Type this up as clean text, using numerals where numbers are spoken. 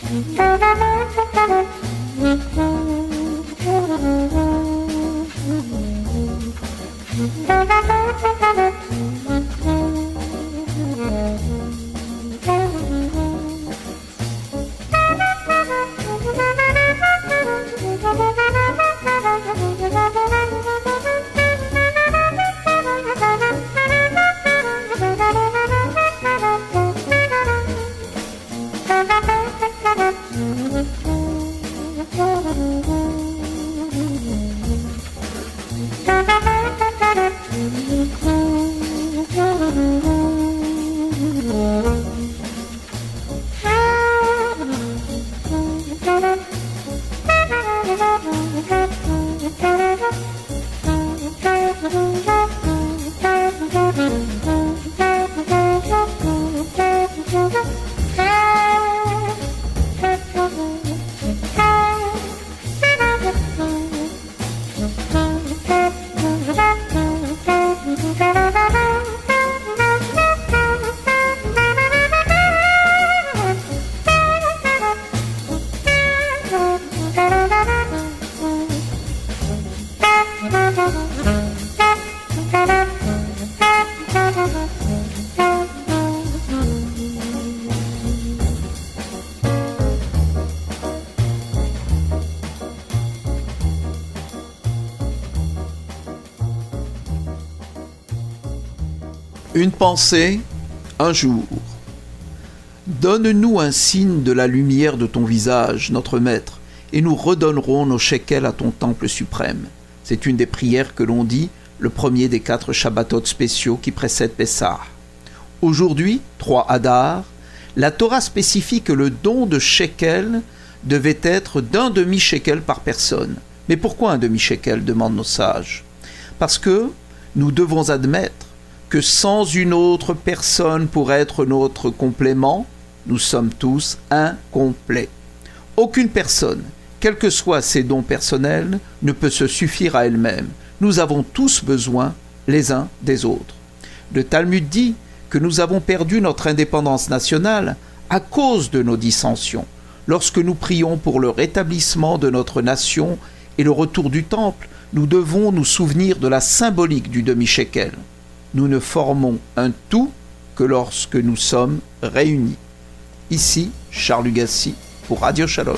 Une pensée, un jour. Donne-nous un signe de la lumière de ton visage, notre maître, et nous redonnerons nos shekels à ton temple suprême. C'est une des prières que l'on dit le premier des 4 Shabbatot spéciaux qui précèdent Pessah. Aujourd'hui, 3 Adar, la Torah spécifie que le don de shekel devait être d'un demi-shekel par personne. Mais pourquoi un demi-shekel, demandent nos sages? Parce que nous devons admettre que sans une autre personne pour être notre complément, nous sommes tous incomplets. Aucune personne, quels que soient ses dons personnels, ne peut se suffire à elle-même. Nous avons tous besoin les uns des autres. Le Talmud dit que nous avons perdu notre indépendance nationale à cause de nos dissensions. Lorsque nous prions pour le rétablissement de notre nation et le retour du temple, nous devons nous souvenir de la symbolique du demi-shekel. Nous ne formons un tout que lorsque nous sommes réunis. Ici, Charles Lugassi pour Radio Shalom.